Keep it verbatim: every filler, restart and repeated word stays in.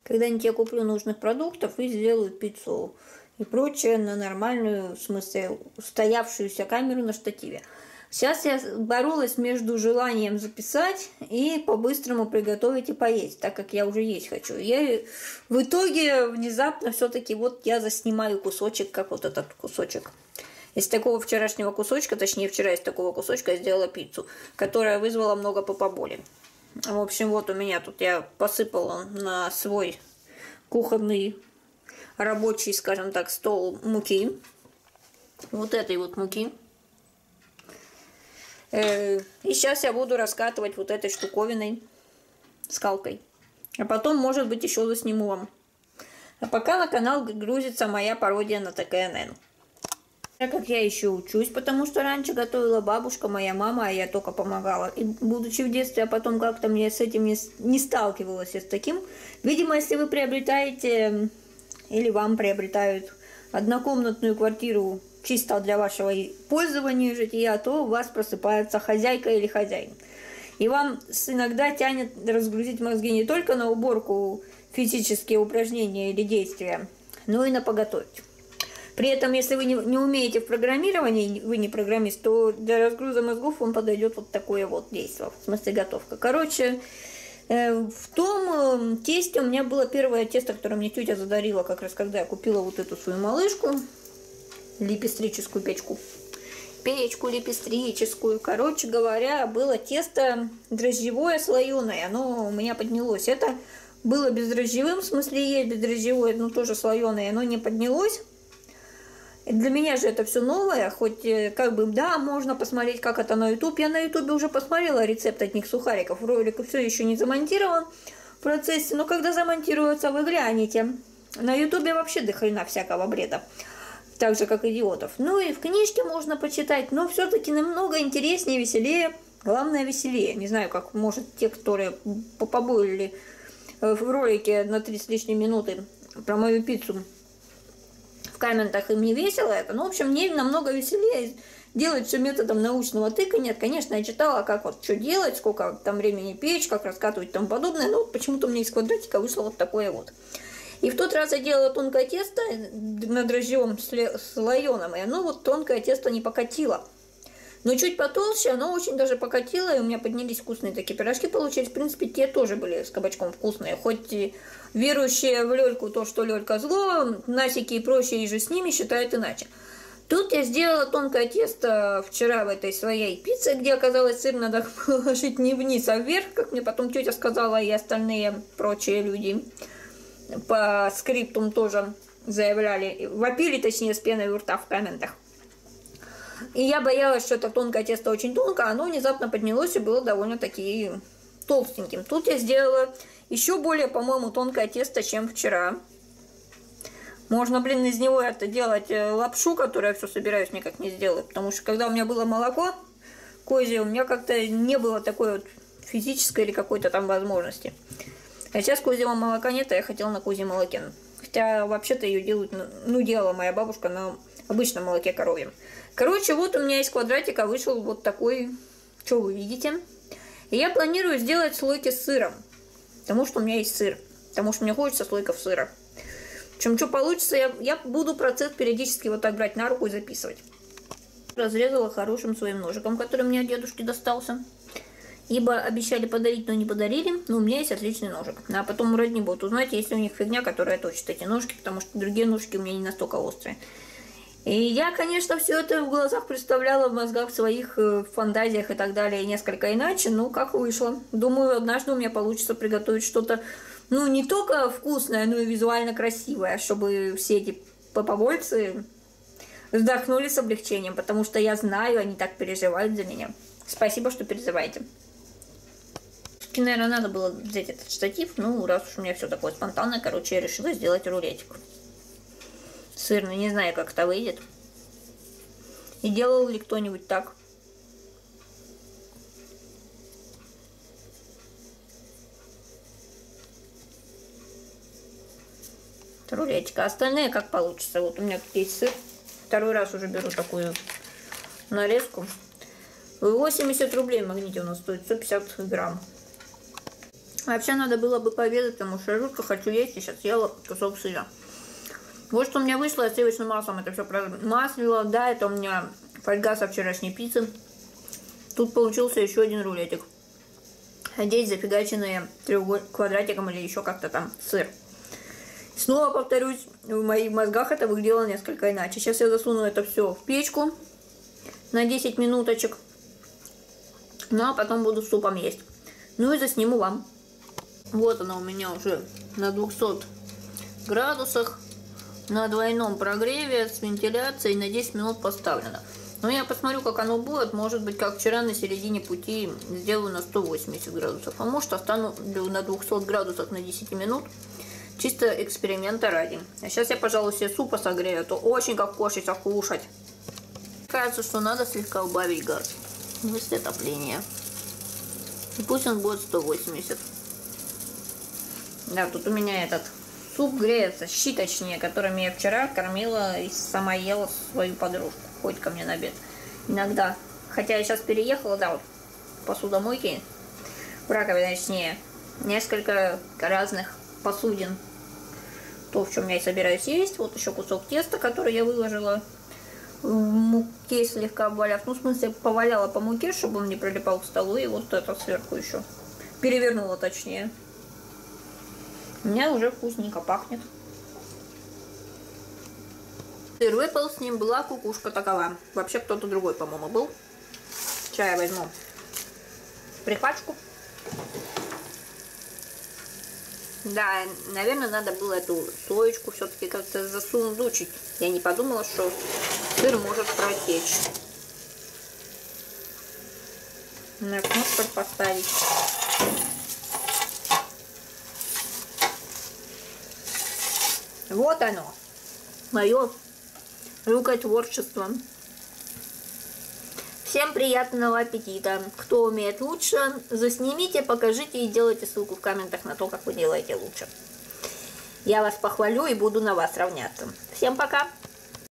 Когда-нибудь я куплю нужных продуктов и сделаю пиццу и прочее на нормальную, в смысле, устоявшуюся камеру на штативе. Сейчас я боролась между желанием записать и по-быстрому приготовить и поесть, так как я уже есть хочу. Я в итоге внезапно все-таки вот я заснимаю кусочек, как вот этот кусочек. Из такого вчерашнего кусочка, точнее вчера из такого кусочка я сделала пиццу, которая вызвала много попоболи. В общем, вот у меня тут я посыпала на свой кухонный рабочий, скажем так, стол муки. Вот этой вот муки. И сейчас я буду раскатывать вот этой штуковиной, скалкой. А потом, может быть, еще засниму вам. А пока на канал грузится моя пародия на тэ ка эн эн. Так как я еще учусь, потому что раньше готовила бабушка, моя мама, а я только помогала. И будучи в детстве, а потом как-то мне с этим не, не сталкивалась я с таким. Видимо, если вы приобретаете, или вам приобретают однокомнатную квартиру чисто для вашего пользования и жития, то у вас просыпается хозяйка или хозяин. И вам иногда тянет разгрузить мозги не только на уборку, физические упражнения или действия, но и на поготовить. При этом, если вы не, не умеете в программировании, вы не программист, то для разгруза мозгов вам подойдет вот такое вот действие, в смысле готовка. Короче, э, в том э, тесте у меня было первое тесто, которое мне тетя задарила, как раз когда я купила вот эту свою малышку. Лепестрическую печку. Печку лепестрическую. Короче говоря, было тесто дрожжевое слоеное. Оно у меня поднялось. Это было бездрожжевым, в смысле есть бездрожжевое, но тоже слоеное. Оно не поднялось. И для меня же это все новое. Хоть как бы, да, можно посмотреть, как это на ютубе. Я на ютубе уже посмотрела рецепт одних сухариков. Ролик все еще не замонтирован в процессе. Но когда замонтируется, вы глянете. На ютубе вообще до хрена всякого бреда. Так же, как идиотов. Ну и в книжке можно почитать, но все-таки намного интереснее, веселее. Главное, веселее. Не знаю, как, может, те, которые побоили в ролике на тридцать с лишним минуты про мою пиццу, в комментах им не весело это. Но, в общем, мне намного веселее делать все методом научного тыкания. Конечно, я читала, как вот что делать, сколько там времени печь, как раскатывать и тому подобное. Но вот почему-то мне из квадратика вышло вот такое вот. И в тот раз я делала тонкое тесто на дрожжевом слоеном, и оно вот тонкое тесто не покатило. Но чуть потолще оно очень даже покатило, и у меня поднялись вкусные такие пирожки получились. В принципе, те тоже были с кабачком вкусные. Хоть и верующие в Лёльку то, что Лёлька зло, Насики и прочие и же с ними считают иначе. Тут я сделала тонкое тесто вчера в этой своей пицце, где оказалось сыр надо положить не вниз, а вверх, как мне потом тетя сказала, и остальные прочие люди по скриптум тоже заявляли, вопили, точнее, с пеной у рта в комментах. И я боялась, что это тонкое тесто очень тонкое, оно внезапно поднялось и было довольно-таки толстеньким. Тут я сделала еще более, по-моему, тонкое тесто, чем вчера. Можно, блин, из него это делать лапшу, которую я все собираюсь никак не сделать, потому что когда у меня было молоко козье, у меня как-то не было такой вот физической или какой-то там возможности. А сейчас козьего молока нет, а я хотела на козьем молоке. Хотя вообще-то ее делают, ну, делала моя бабушка на обычном молоке коровьем. Короче, вот у меня из квадратика вышел вот такой, что вы видите. И я планирую сделать слойки с сыром. Потому что у меня есть сыр. Потому что мне хочется слойков сыра. В общем, что получится, я, я буду процесс периодически вот так брать на руку и записывать. Разрезала хорошим своим ножиком, который мне от дедушки достался. Ибо обещали подарить, но не подарили. Но у меня есть отличный ножик. А потом родни будут узнать, если у них фигня, которая точит эти ножки. Потому что другие ножки у меня не настолько острые. И я, конечно, все это в глазах представляла, в мозгах своих, в фантазиях и так далее, несколько иначе. Но как вышло. Думаю, однажды у меня получится приготовить что-то, ну, не только вкусное, но и визуально красивое. Чтобы все эти попобольцы вздохнули с облегчением. Потому что я знаю, они так переживают за меня. Спасибо, что переживаете. Наверное, надо было взять этот штатив, ну, раз уж у меня все такое спонтанное, короче, я решила сделать рулетик. Сырный, не знаю, как это выйдет. И делал ли кто-нибудь так? Рулетик. А остальные как получится. Вот у меня тут есть сыр. Второй раз уже беру такую нарезку. восемьдесят рублей в Магните у нас стоит, сто пятьдесят грамм. Вообще надо было бы пообедать, потому что я жутко хочу есть, и сейчас съела кусок сыра. Вот что у меня вышло, я сливочным маслом это все промаслила. Да, это у меня фольга со вчерашней пиццы. Тут получился еще один рулетик. Здесь зафигаченные треугольным квадратиком или еще как-то там сыр. Снова повторюсь, в моих мозгах это выглядело несколько иначе. Сейчас я засуну это все в печку на десять минуточек. Ну а потом буду с супом есть. Ну и засниму вам. Вот она у меня уже на двухсот градусах. На двойном прогреве с вентиляцией на десять минут поставлено. Но я посмотрю, как оно будет. Может быть, как вчера на середине пути сделаю на сто восемьдесят градусов. А может, остану на двухсот градусах на десять минут. Чисто эксперимента ради. А сейчас я, пожалуй, себе супа согрею. А то очень как хочется кушать. Кажется, что надо слегка убавить газ. Вместо отопления. И пусть он будет сто восемьдесят. Да, тут у меня этот... Суп греется, щи точнее, которыми я вчера кормила и сама ела свою подружку. Ходит ко мне на обед. Иногда. Хотя я сейчас переехала, да, вот посудомойки. В раковине, точнее. Несколько разных посудин. То, в чем я и собираюсь есть. Вот еще кусок теста, который я выложила в муке, слегка обваляв. Ну, в смысле, поваляла по муке, чтобы он не прилипал к столу. И вот это сверху еще. Перевернула, точнее. У меня уже вкусненько пахнет. Сыр выпал, с ним была кукушка такова. Вообще кто-то другой, по-моему, был. Чай возьму прихватку. Да, наверное, надо было эту слоечку все-таки как-то засундучить. Я не подумала, что сыр может протечь. На кнопку поставить. Вот оно, мое рукотворчество. Всем приятного аппетита. Кто умеет лучше, заснимите, покажите и делайте ссылку в комментах на то, как вы делаете лучше. Я вас похвалю и буду на вас равняться. Всем пока!